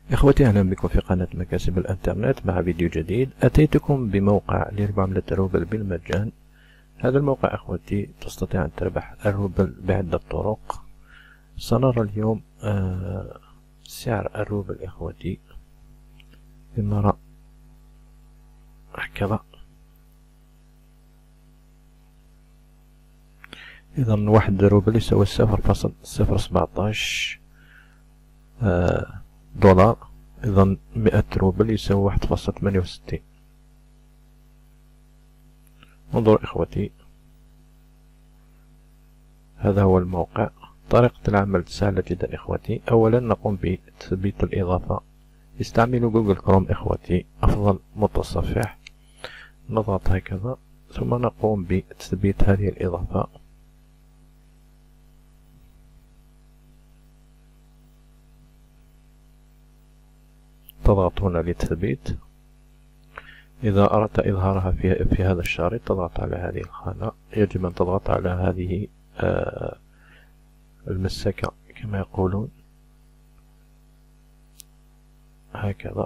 إخوتي، أهلا بكم في قناة مكاسب الإنترنت مع فيديو جديد. أتيتكم بموقع لربح عملة الروبل بالمجان. هذا الموقع إخوتي تستطيع أن تربح الروبل بعدة طرق. سنرى اليوم سعر الروبل إخوتي. لنرى هكذا. إذا 1 روبل يساوي 0.017 دولار. إذا 100 روبل يساوي 1.68. انظروا إخوتي، هذا هو الموقع. طريقة العمل سهلة جدا إخوتي. أولا نقوم بتثبيت الإضافة. استعملوا جوجل كروم إخوتي، أفضل متصفح. نضغط هكذا ثم نقوم بتثبيت هذه الإضافة. تضغط هنا للتثبيت. إذا أردت إظهارها في هذا الشريط تضغط على هذه الخانة. يجب أن تضغط على هذه المسكة كما يقولون هكذا.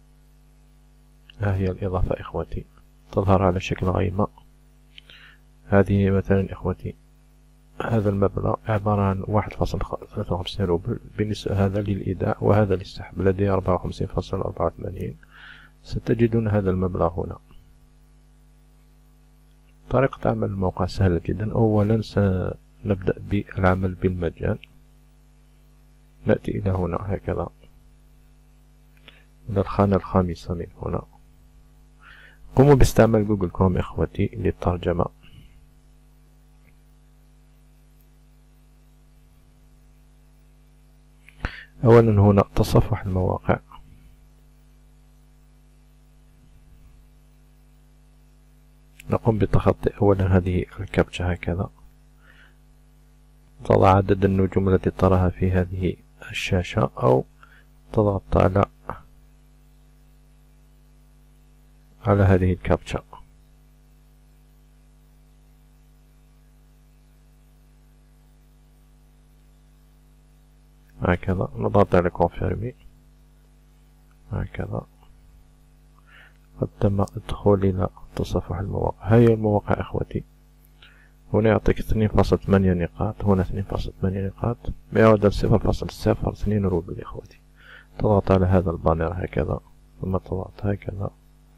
ها هي الإضافة إخوتي، تظهر على شكل غيمة. هذه مثلا إخوتي، هذا المبلغ عبارة عن 1.53 روبل. بالنسبة هذا للإيداع وهذا للسحب لدي 54.84. ستجدون هذا المبلغ هنا. طريقة عمل الموقع سهلة جدا. أولا سنبدأ بالعمل بالمجان. نأتي إلى هنا هكذا، إلى الخانة الخامسة من هنا. قوموا باستعمال جوجل كروم إخوتي للترجمة. أولا هنا تصفح المواقع. نقوم بتخطي أولا هذه الكابتشا هكذا. تضع عدد النجوم التي تراها في هذه الشاشة، أو تضغط على هذه الكابتشا هكذا. نضغط على كونفيرمي هكذا. قد تم الدخول إلى تصفح المواقع. هي المواقع إخوتي. هنا يعطيك 2.8 نقاط، هنا 2.8 نقاط، بيعادل 0.02 روبل إخوتي. تضغط على هذا البانر هكذا ثم تضغط هكذا.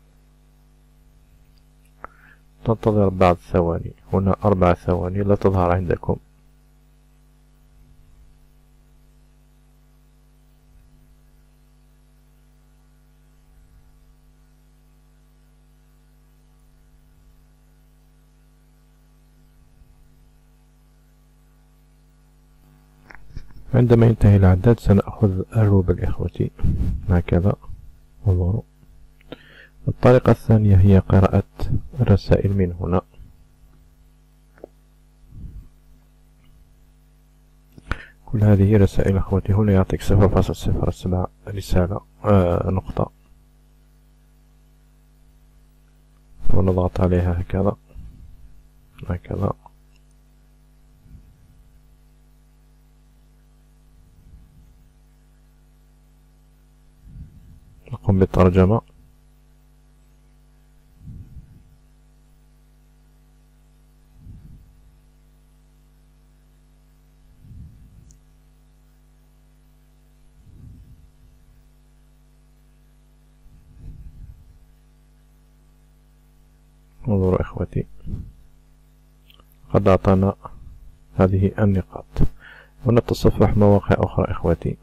تنتظر بعض ثواني. هنا 4 ثواني لا تظهر عندكم. عندما ينتهي العداد سنأخذ الروبل إخوتي هكذا. انظروا. الطريقة الثانية هي قراءة الرسائل من هنا. كل هذه رسائل أخوتي. هنا يعطيك 0.07 رسالة نقطة، ونضغط عليها هكذا هكذا. نقوم بالترجمة. انظروا إخوتي، قد أعطانا هذه النقاط. ونتصفح مواقع أخرى إخوتي.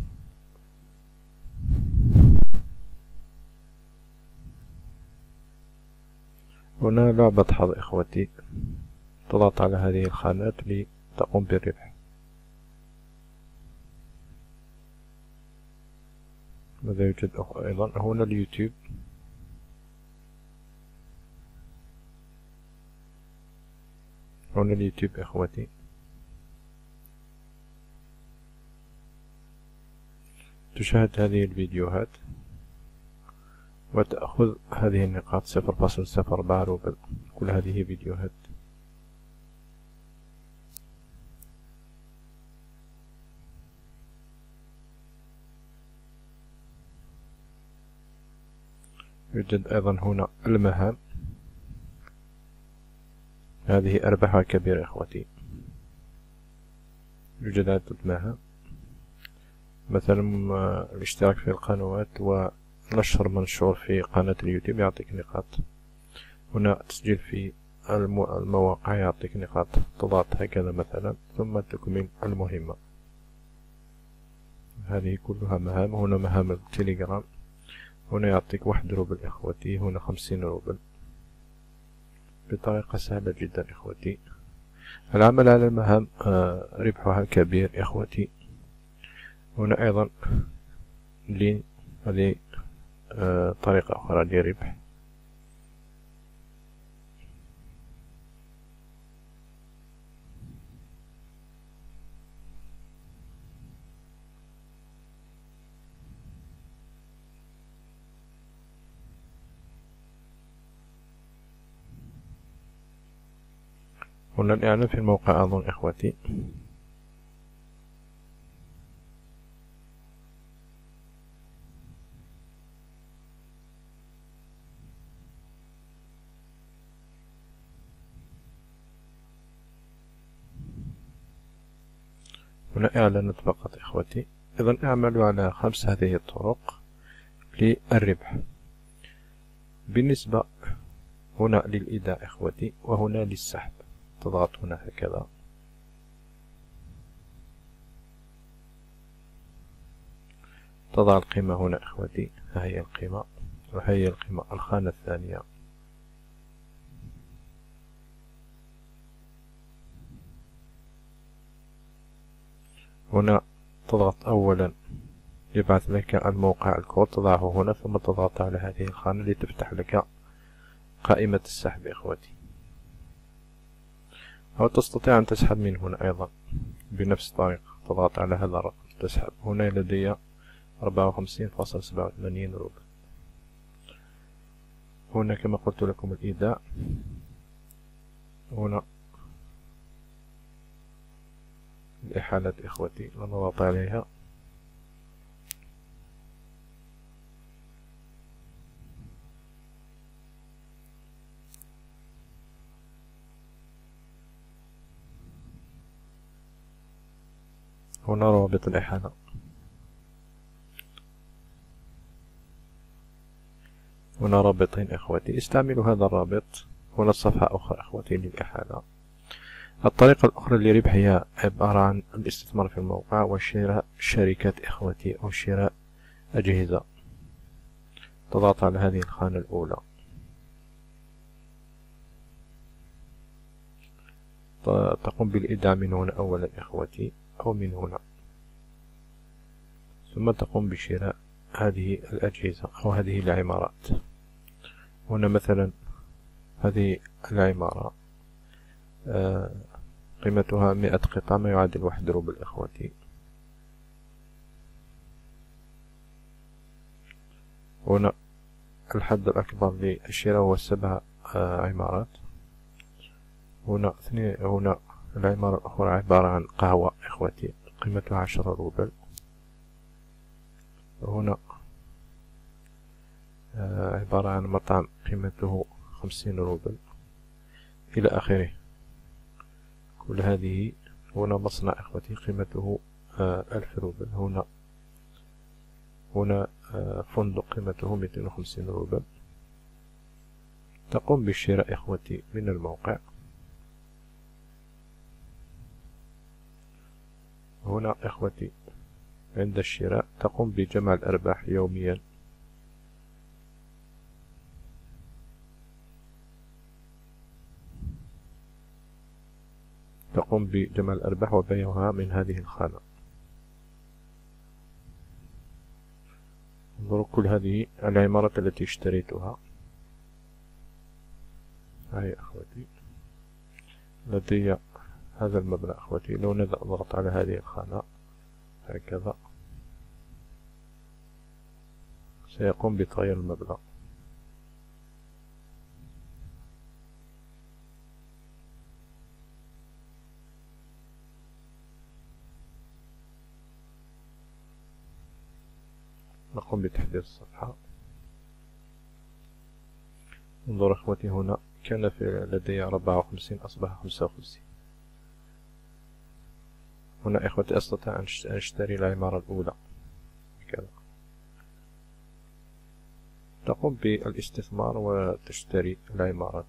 هنا لعبة حظ إخوتي. تضغط على هذه الخانات لتقوم بالربح. ماذا يوجد أيضا؟ هنا اليوتيوب. هنا اليوتيوب إخوتي. تشاهد هذه الفيديوهات وتأخذ هذه النقاط 0.04 روبل. كل هذه فيديوهات. يوجد أيضا هنا المهام، هذه أرباح كبيرة إخوتي. يوجد عدة مهام، مثلا الاشتراك في القنوات ونشر منشور في قناة اليوتيوب يعطيك نقاط. هنا تسجيل في المواقع يعطيك نقاط، تضغط هكذا مثلا ثم تكمل المهمة. هذه كلها مهام. هنا مهام التليجرام، هنا يعطيك 1 روبل إخوتي، هنا 50 روبل بطريقة سهلة جدا إخوتي. العمل على المهام ربحها كبير إخوتي. هنا أيضا لين، هذه طريقة أخرى للربح. هنا الإعلان في الموقع أظن إخوتي. هنا إعلانات فقط إخوتي. إذا اعملوا على 5 هذه الطرق للربح. بالنسبة هنا للإيداع إخوتي، وهنا للسحب، تضغط هنا هكذا، تضع القيمة هنا إخوتي. ها هي القيمة، وهي القيمة الخانة الثانية. هنا تضغط أولا يبعث لك الموقع الكود، تضعه هنا ثم تضغط على هذه الخانة لتفتح لك قائمة السحب إخوتي. أو تستطيع أن تسحب من هنا أيضا بنفس الطريقة، تضغط على هذا الرقم تسحب. هنا لدي 54.87 روبل. هنا كما قلت لكم الإيداع، هنا الإحالات إخوتي، نضغط عليها. هنا رابط الإحالة، هنا رابطين إخوتي، استعملوا هذا الرابط. هنا صفحة أخرى إخوتي للإحالة. الطريقة الأخرى للربح هي عبارة عن الاستثمار في الموقع وشراء شركات إخوتي أو شراء أجهزة. تضغط على هذه الخانة الأولى، تقوم بالإيداع من هنا أولا إخوتي أو من هنا، ثم تقوم بشراء هذه الأجهزة أو هذه العمارات. هنا مثلا هذه العمارة قيمتها 100 قطعة، ما يعادل 1 روبل إخوتي. هنا الحد الأكبر للشراء هو 7 عمارات. هنا هنا العمارة الأخرى عبارة عن قهوة إخوتي، قيمتها 10 روبل. هنا عبارة عن مطعم قيمته 50 روبل إلى آخره. كل هذه. هنا مصنع إخوتي قيمته 1000 روبل. هنا فندق قيمته 250 روبل. تقوم بالشراء إخوتي من الموقع. هنا إخوتي عند الشراء تقوم بجمع الأرباح يوميا. تقوم بجمع الأرباح وبيعها من هذه الخانة. انظروا كل هذه العمارات التي اشتريتها. هاي أخوتي لدي هذا المبلغ أخوتي. لو نضغط على هذه الخانة هكذا سيقوم بتغيير المبلغ. نقوم بتحديث الصفحة. انظر اخوتي، هنا كان في لدي 54 اصبح 55. هنا اخوتي استطيع ان اشتري العمارة الاولى هكذا. تقوم بالاستثمار وتشتري العمارات.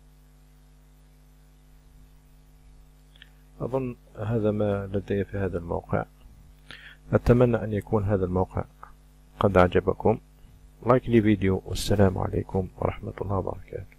أظن هذا ما لدي في هذا الموقع. أتمنى أن يكون هذا الموقع قد أعجبكم. لايك لي فيديو، والسلام عليكم ورحمة الله وبركاته.